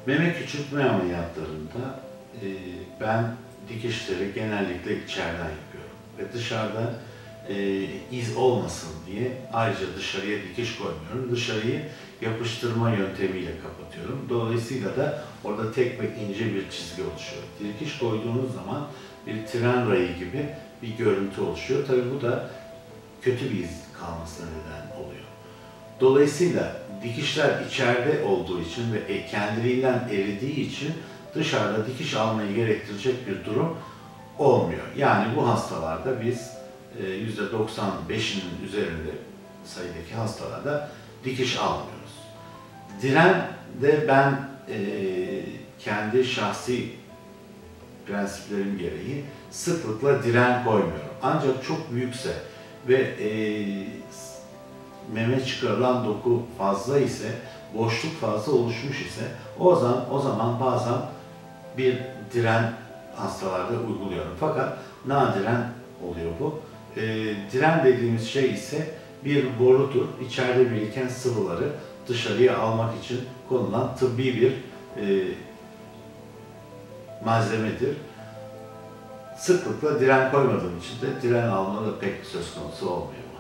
Meme küçültme ameliyatlarında ben dikişleri genellikle içeriden yapıyorum. Ve dışarıda iz olmasın diye ayrıca dışarıya dikiş koymuyorum. Dışarıyı yapıştırma yöntemiyle kapatıyorum. Dolayısıyla da orada tek ve ince bir çizgi oluşuyor. Dikiş koyduğunuz zaman bir tren rayı gibi bir görüntü oluşuyor. Tabii bu da kötü bir iz kalmasına neden oluyor. Dolayısıyla dikişler içeride olduğu için ve kendiliğinden eridiği için dışarıda dikiş almayı gerektirecek bir durum olmuyor. Yani bu hastalarda biz %95'inin üzerinde sayıdaki hastalarda dikiş almıyoruz. Diren de ben kendi şahsi prensiplerim gereği sıklıkla diren koymuyorum. Ancak çok büyükse ve meme çıkarılan doku fazla ise, boşluk fazla oluşmuş ise o zaman bazen bir diren hastalarda uyguluyorum. Fakat nadiren oluyor bu. Diren dediğimiz şey ise bir borudur. İçeride biriken sıvıları dışarıya almak için konulan tıbbi bir malzemedir. Sıklıkla diren koymadığım için de diren alma da pek söz konusu olmuyor.